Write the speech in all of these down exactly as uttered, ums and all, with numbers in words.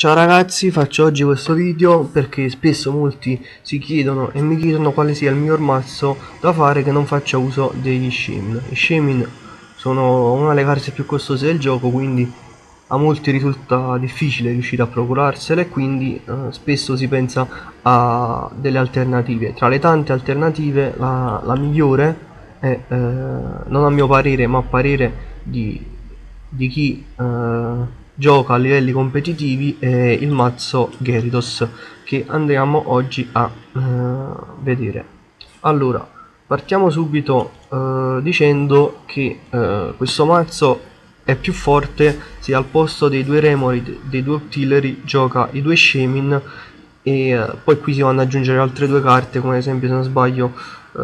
Ciao ragazzi, faccio oggi questo video perché spesso molti si chiedono e mi chiedono quale sia il miglior mazzo da fare che non faccia uso degli Shaymin. I Shaymin sono una delle carte più costose del gioco, quindi a molti risulta difficile riuscire a procurarsele, quindi eh, spesso si pensa a delle alternative. Tra le tante alternative la, la migliore è, eh, non a mio parere ma a parere di, di chi eh, gioca a livelli competitivi, è il mazzo Gyarados che andiamo oggi a eh, vedere. Allora, partiamo subito eh, dicendo che eh, questo mazzo è più forte se al posto dei due Remoraid, dei due Octillery, gioca i due Shaymin, e eh, poi qui si vanno ad aggiungere altre due carte, come ad esempio, se non sbaglio,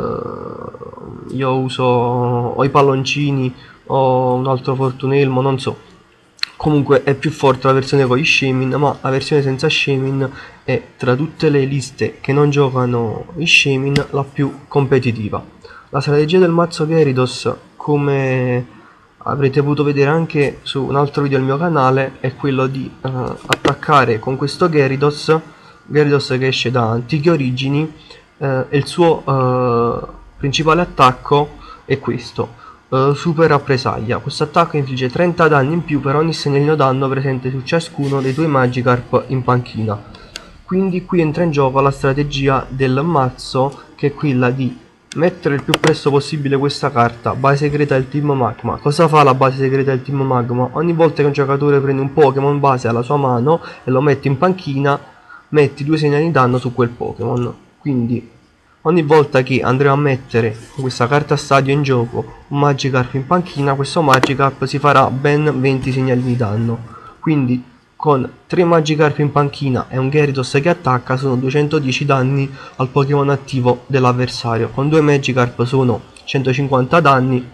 eh, io uso o i palloncini o un altro Fortunelmo, non so. Comunque è più forte la versione con gli Shaymin, ma la versione senza Shaymin è, tra tutte le liste che non giocano i Shaymin, la più competitiva. La strategia del mazzo Gyarados, come avrete potuto vedere anche su un altro video del mio canale, è quello di uh, attaccare con questo Gyarados, Gyarados che esce da Antiche Origini, uh, e il suo uh, principale attacco è questo. Uh, super rappresaglia. Questo attacco infligge trenta danni in più per ogni segnalino danno presente su ciascuno dei tuoi Magikarp in panchina. Quindi qui entra in gioco la strategia del mazzo, che è quella di mettere il più presto possibile questa carta, base segreta del team Magma. Cosa fa la base segreta del team Magma? Ogni volta che un giocatore prende un Pokémon base alla sua mano e lo mette in panchina, metti due segnali di danno su quel Pokémon. Quindi ogni volta che andremo a mettere con questa carta stadio in gioco un Magikarp in panchina, questo Magikarp si farà ben venti segnali di danno. Quindi con tre Magikarp in panchina e un Gyarados che attacca sono duecentodieci danni al Pokémon attivo dell'avversario. Con due Magikarp sono centocinquanta danni.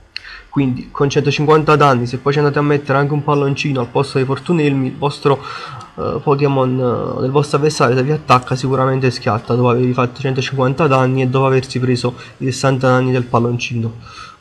Quindi con centocinquanta danni, se poi ci andate a mettere anche un palloncino al posto dei Fortunelmi, il vostro uh, Pokémon uh, del vostro avversario, se vi attacca, sicuramente schiatta dopo avervi fatto centocinquanta danni e dopo aversi preso i sessanta danni del palloncino.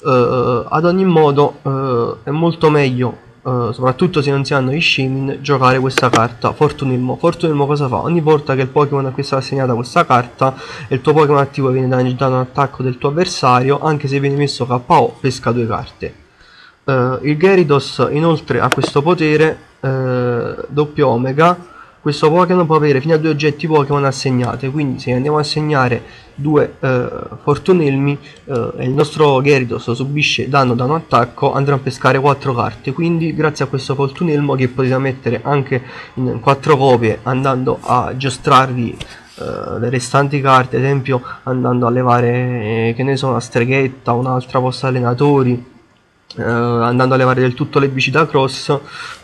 Uh, ad ogni modo uh, è molto meglio, uh, soprattutto se non si hanno gli Shaymin, giocare questa carta Fortunelmo. Fortunelmo cosa fa? Ogni volta che il Pokémon a cui sarà assegnata questa carta e il tuo Pokémon attivo viene danneggiato un attacco del tuo avversario, anche se viene messo K O, pesca due carte. Uh, il Gyarados inoltre ha questo potere uh, doppio Omega. Questo Pokémon può avere fino a due oggetti Pokémon assegnati, quindi se andiamo a assegnare due uh, Fortunelmi uh, e il nostro Gyarados subisce danno da un attacco, andremo a pescare quattro carte. Quindi grazie a questo Fortunelmo, che potete mettere anche in quattro copie andando a giostrarvi Uh, le restanti carte, ad esempio andando a levare, eh, che ne so, una streghetta, un'altra posta allenatori, uh, andando a levare del tutto le bici da cross,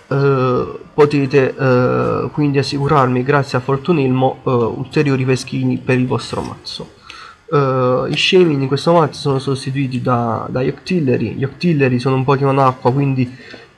uh, potete uh, quindi assicurarmi, grazie a Fortunelmo, uh, ulteriori peschini per il vostro mazzo. Uh, I Shaymin in questo mazzo sono sostituiti da, dagli Octillery. Gli Octillery sono un Pokémon acqua, quindi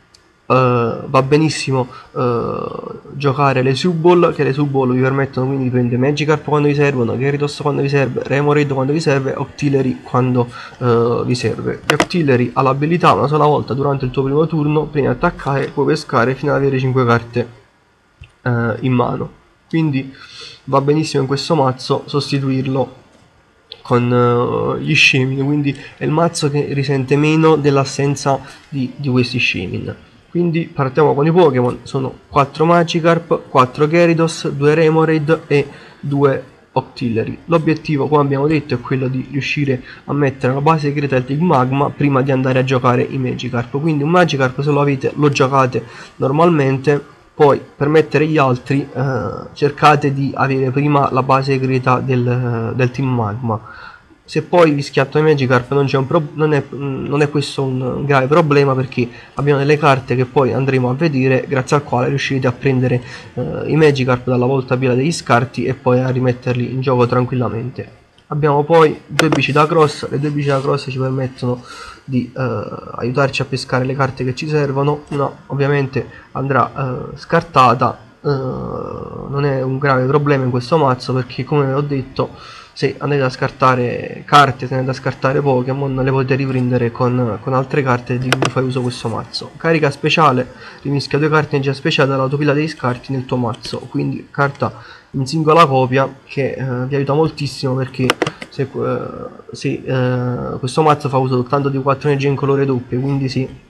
Uh, va benissimo uh, giocare le Suball, che le Suball vi permettono quindi di prendere Magikarp quando vi servono, Gyarados quando vi serve, Remoraid quando vi serve, Octillery quando uh, vi serve. Gli Octillery ha l'abilità, una sola volta durante il tuo primo turno, prima di attaccare puoi pescare fino ad avere cinque carte uh, in mano. Quindi va benissimo in questo mazzo sostituirlo con uh, gli Shaymin, quindi è il mazzo che risente meno dell'assenza di, di questi Shaymin. Quindi partiamo con i Pokémon. Sono quattro Magikarp, quattro Gyarados, due Remoraid e due Octillery. L'obiettivo, come abbiamo detto, è quello di riuscire a mettere la base segreta del Team Magma prima di andare a giocare i Magikarp. Quindi un Magikarp, se lo avete, lo giocate normalmente. Poi per mettere gli altri eh, cercate di avere prima la base segreta del, del Team Magma. Se poi vi schiattano i Magikarp non, un pro non, è, non è questo un grave problema, perché abbiamo delle carte che poi andremo a vedere, grazie al quale riuscite a prendere eh, i Magikarp dalla volta pila degli scarti e poi a rimetterli in gioco tranquillamente. Abbiamo poi due bici da cross. Le due bici da cross ci permettono di eh, aiutarci a pescare le carte che ci servono. Una ovviamente andrà eh, scartata, eh, non è un grave problema in questo mazzo, perché come ho detto se andate a scartare carte, se andate a scartare Pokémon, le potete riprendere con, con altre carte di cui fai uso questo mazzo. Carica speciale, rimischia due carte energia speciale dall'autopila dei scarti nel tuo mazzo, quindi carta in singola copia che eh, vi aiuta moltissimo, perché se, eh, se eh, questo mazzo fa uso soltanto di quattro energie in colore doppie, quindi sì,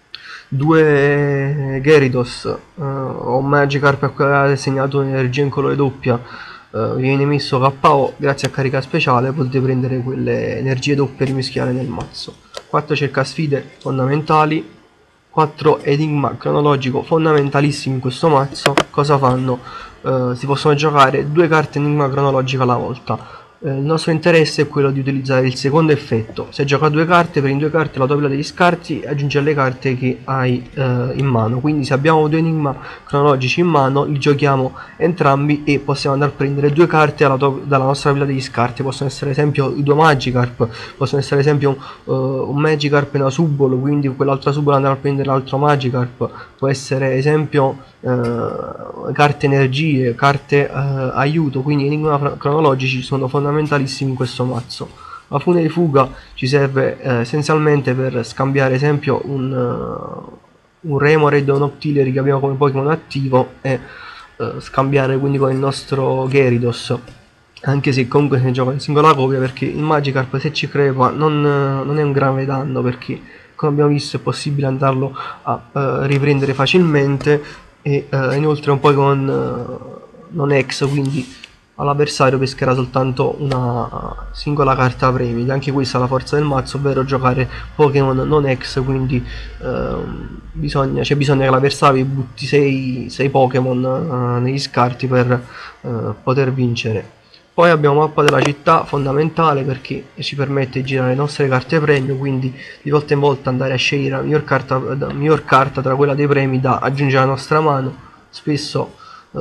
due Gyarados uh, o un Magikarp a cui avete segnato un'energia in colore doppia uh, viene messo K O, grazie a carica speciale potete prendere quelle energie doppie e rimischiare nel mazzo. quattro cerca sfide fondamentali, quattro enigma cronologico fondamentalissimi in questo mazzo. Cosa fanno? Uh, si possono giocare due carte enigma cronologica alla volta. Eh, il nostro interesse è quello di utilizzare il secondo effetto. Se gioca due carte, prendi due carte la tabella degli scarti e aggiungi alle carte che hai eh, in mano. Quindi se abbiamo due enigma cronologici in mano, li giochiamo entrambi e possiamo andare a prendere due carte dalla nostra tabella degli scarti. Possono essere ad esempio i due Magikarp, possono essere ad esempio uh, un Magikarp e una Subolo, quindi quell'altra Subolo andare a prendere l'altro Magikarp. Può essere ad esempio Uh, carte energie, carte uh, aiuto, quindi enigma cronologici sono fondamentalissimi in questo mazzo. La fune di fuga ci serve uh, essenzialmente per scambiare ad esempio un, uh, un Remoraid o un Octillery che abbiamo come Pokémon attivo e uh, scambiare quindi con il nostro Gyarados, anche se comunque si gioca in singola copia, perché il Magikarp se ci crepa non, uh, non è un grave danno, perché come abbiamo visto è possibile andarlo a uh, riprendere facilmente. E uh, inoltre un Pokémon uh, non ex, quindi all'avversario pescherà soltanto una singola carta premi. Anche questa è la forza del mazzo, ovvero giocare Pokémon non ex, quindi uh, bisogna, c'è bisogno che l'avversario butti sei Pokémon uh, negli scarti per uh, poter vincere. Poi abbiamo mappa della città, fondamentale perché ci permette di girare le nostre carte premio, quindi di volta in volta andare a scegliere la miglior carta, la miglior carta tra quella dei premi da aggiungere alla nostra mano. Spesso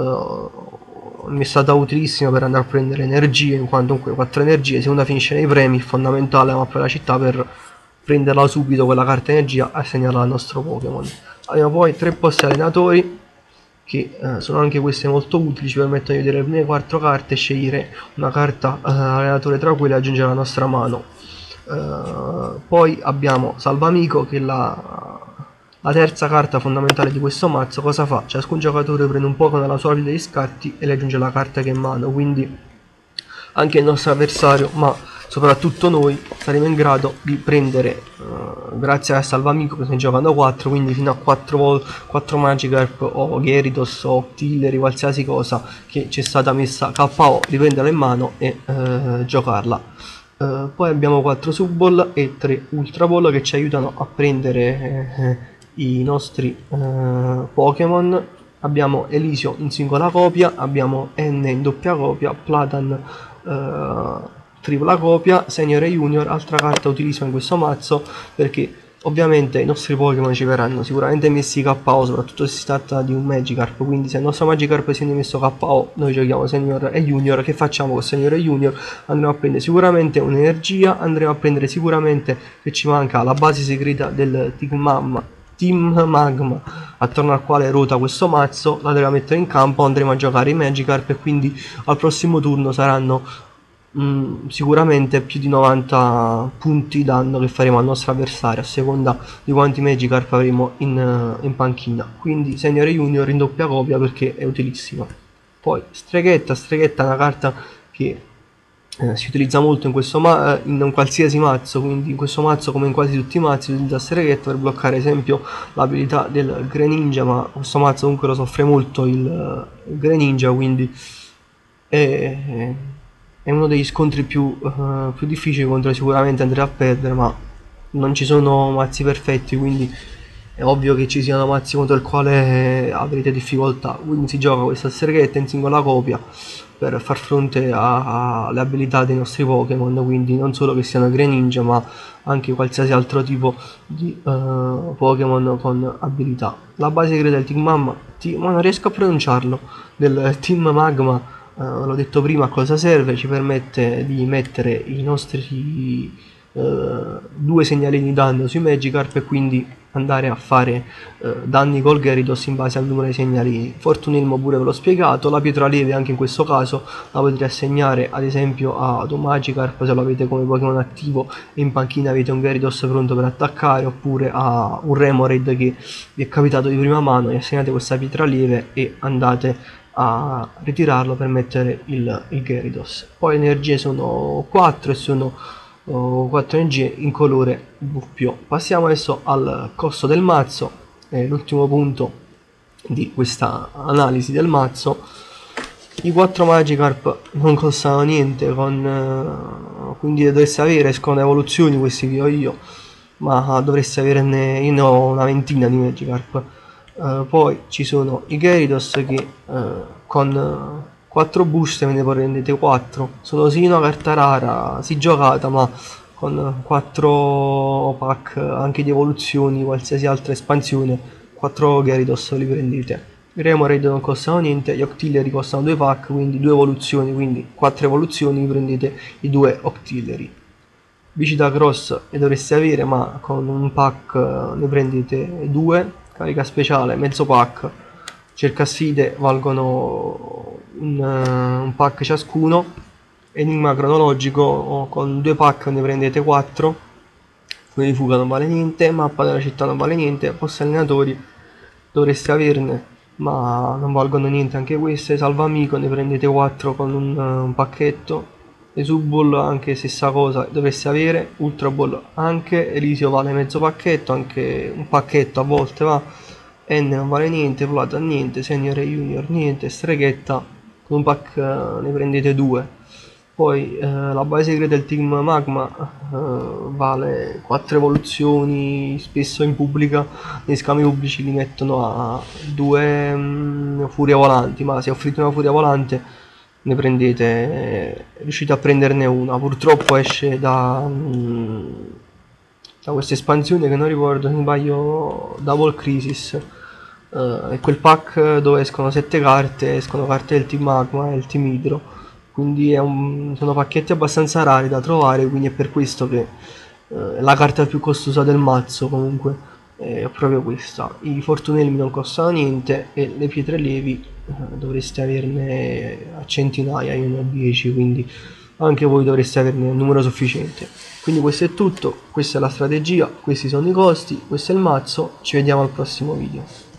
uh, mi è stata utilissima per andare a prendere energie, in quanto comunque quattro energie, se una finisce nei premi è fondamentale la mappa della città per prenderla subito quella carta energia e assegnarla al nostro Pokémon. Abbiamo poi tre posti allenatori, che eh, sono anche queste molto utili, ci permettono di vedere le prime quattro carte e scegliere una carta eh, allenatore tra quelle e aggiungere alla nostra mano. Eh, poi abbiamo Salvamico, che è la, la terza carta fondamentale di questo mazzo. Cosa fa? Ciascun giocatore prende un Pokémon dalla sua fila degli scarti e le aggiunge la carta che è in mano, quindi anche il nostro avversario, ma soprattutto noi, saremo in grado di prendere, uh, grazie a Salvamico, che ne giocano quattro, quindi fino a quattro Magikarp o Gyarados o Octillery, qualsiasi cosa che ci è stata messa K O, riprenderla in mano e uh, giocarla. Uh, poi abbiamo quattro Subball e tre Ultra Ball che ci aiutano a prendere eh, i nostri uh, Pokémon. Abbiamo Elisio in singola copia, abbiamo N in doppia copia, Platan uh, tripla copia, Senior e Junior, altra carta utilissima in questo mazzo, perché ovviamente i nostri Pokémon ci verranno sicuramente messi K O, soprattutto se si tratta di un Magikarp, quindi se il nostro Magikarp si è messo K O, noi giochiamo Senior e Junior. Che facciamo con Senior e Junior? Andremo a prendere sicuramente un'energia, andremo a prendere sicuramente, che ci manca, la base segreta del Team Magma, Team Magma, attorno al quale ruota questo mazzo, la andremo a mettere in campo, andremo a giocare i Magikarp e quindi al prossimo turno saranno Mm, sicuramente più di novanta punti danno che faremo al nostro avversario, a seconda di quanti Magikarp avremo in, uh, in panchina. Quindi Senior e Junior in doppia copia perché è utilissima. Poi Streghetta, Streghetta è una carta che eh, si utilizza molto in questo ma in un qualsiasi mazzo, quindi in questo mazzo come in quasi tutti i mazzi si utilizza Streghetta per bloccare ad esempio l'abilità del Greninja, ma questo mazzo comunque lo soffre molto il, uh, il Greninja, quindi è, è uno degli scontri più, uh, più difficili contro sicuramente andrà a perdere, ma non ci sono mazzi perfetti, quindi è ovvio che ci siano mazzi contro il quale avrete difficoltà. Quindi si gioca questa streghetta in singola copia per far fronte alle abilità dei nostri Pokémon, quindi non solo che siano Greninja ma anche qualsiasi altro tipo di uh, Pokémon con abilità. La base segreta del Team Magma, ma non riesco a pronunciarlo, del Team Magma, Uh, l'ho detto prima a cosa serve, ci permette di mettere i nostri eh, due segnalini di danno sui Magikarp e quindi andare a fare eh, danni col Gyarados in base al numero di segnalini. Fortunelmo pure ve l'ho spiegato, la Pietraleve anche in questo caso la potete assegnare ad esempio ad un Magikarp se lo avete come Pokémon attivo e in panchina avete un Gyarados pronto per attaccare, oppure a un Remoraid che vi è capitato di prima mano e assegnate questa Pietraleve e andate a ritirarlo per mettere il, il Gyarados. Poi le energie sono quattro e sono quattro energie in colore doppio. Passiamo adesso al costo del mazzo, è l'ultimo punto di questa analisi del mazzo. I quattro Magikarp non costano niente, con, eh, quindi dovreste avere, escono evoluzioni questi che ho io, ma dovreste averne, io ne ho una ventina di Magikarp. Uh, poi ci sono i Gyarados che uh, con quattro buste ve ne prendete quattro, sono sì una carta rara, si giocata, ma con quattro pack anche di evoluzioni, qualsiasi altra espansione, quattro Gyarados li prendete. I Remoraid non costano niente, gli Octillery costano due pack, quindi due evoluzioni, quindi quattro evoluzioni, prendete i due Octillery. Viscida Cross le dovreste avere, ma con un pack ne prendete due, carica speciale, mezzo pack. Cercasside valgono un, uh, un pack ciascuno. Enigma cronologico con due pack ne prendete quattro. Fuori di fuga non vale niente, mappa della città non vale niente, post allenatori dovreste averne, ma non valgono niente anche queste. Salva amico ne prendete quattro con un, uh, un pacchetto. Esuball anche stessa cosa dovreste avere, Ultra Ball anche, Elisio vale mezzo pacchetto, anche un pacchetto a volte va. N non vale niente, Plata niente, Senior e Junior niente, Streghetta con un pack uh, ne prendete due. Poi uh, la base segreta del Team Magma uh, vale quattro evoluzioni, spesso in pubblica, nei scambi pubblici li mettono a due um, furia volanti, ma se offrite una furia volante ne prendete, eh, riuscite a prenderne una. Purtroppo esce da... Um, da questa espansione che non ricordo, se non sbaglio, Double Crisis. Uh, è quel pack dove escono sette carte, escono carte del Team Magma e il Team Hydro, quindi è un, sono pacchetti abbastanza rari da trovare, quindi è per questo che uh, è la carta più costosa del mazzo. Comunque è proprio questa. I Fortunelmi non costano niente e le pietre levi uh, dovreste averne a centinaia, io ne ho dieci, quindi anche voi dovreste averne un numero sufficiente. Quindi questo è tutto, questa è la strategia, questi sono i costi, questo è il mazzo, ci vediamo al prossimo video.